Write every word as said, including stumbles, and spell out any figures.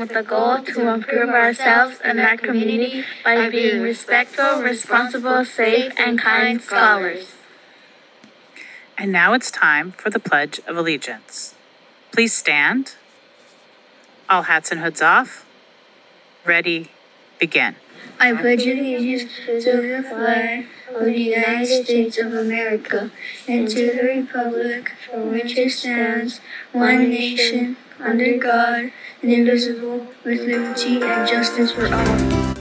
with the goal to improve ourselves and our community by being respectful, responsible, safe, and kind scholars. And now it's time for the Pledge of Allegiance. Please stand. All hats and hoods off. Ready, begin. I pledge allegiance to the flag of the United States of America and to the republic for which it stands, one nation, under God, indivisible, with liberty and justice for all.